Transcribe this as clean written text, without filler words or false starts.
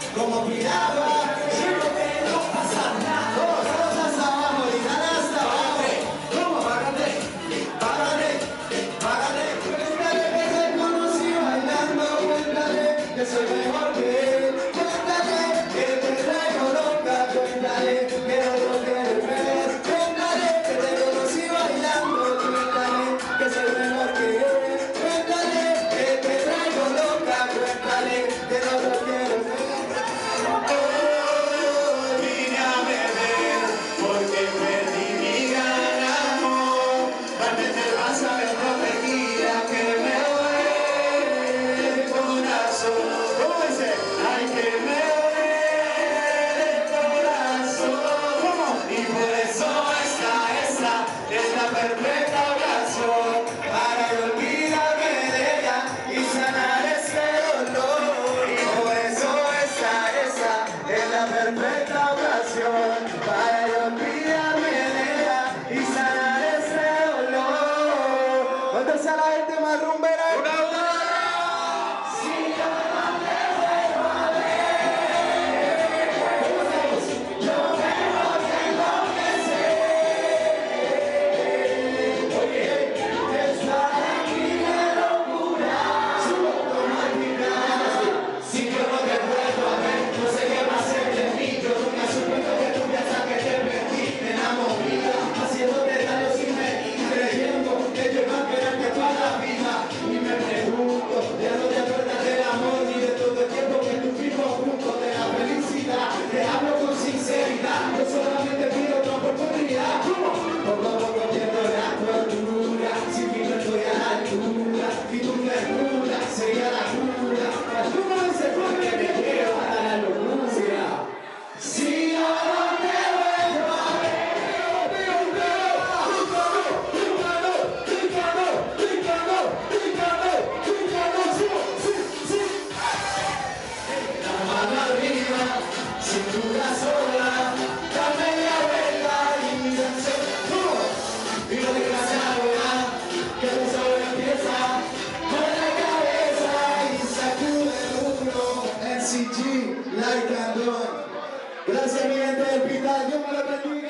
como piragua. Siento que no pasa nada. Todos hasta abajo y nada hasta abajo. ¿Cómo? Págate, págate, págate. Cuéntale que te conocí bailando. Cuéntale que soy mejor que él. Cuéntale que te traigo loca. Cuéntale que no lo quieres ver. Cuéntale que te conocí bailando. Cuéntale que soy mejor que él. Cuéntale que te traigo loca. Cuéntale que no lo quieres ver. Vine a beber porque perdí mi gran amor. Dame el vaso de tequila que me duele el corazón. ¿Cómo dice? Ay, que me duele el corazón. ¿Cómo? Y por eso esta es la perfecta ocasión para olvidarme de ella y sanar este dolor. Y por eso esta es la perfecta ocasión para olvidarme de ella y sanar este dolor. ¿Dónde está la gente más rumbera? Si yo no te vuelvo a ver, no sé qué va a ser de mí. Yo nunca supe que tú piensas que te perdí. Me enamoré, haciéndote daño sin medir, creyendo que yo iba a quererte toda la vida. Y me pregunto, ya no te acuerdas del amor ni de todo el tiempo que estuvimos juntos, de la felicidad. Te hablo con sinceridad, yo solamente pido otra oportunidad. ¿Cómo? Poco a poco pierdo la cordura, sin mí no estoy a la altura. Y tu ternura sería la cura. Tú no me dices porque te quiero hasta la locura. Si yo no te vuelvo a ver, la mano arriba, cintura sola, dame la vuelta y danza. Y no te creas ahora, que tú solo empieza, con la cabeza y sacude el hombro. NCG, like and done. Gracias mi gente del Pita, Dios me lo bendiga.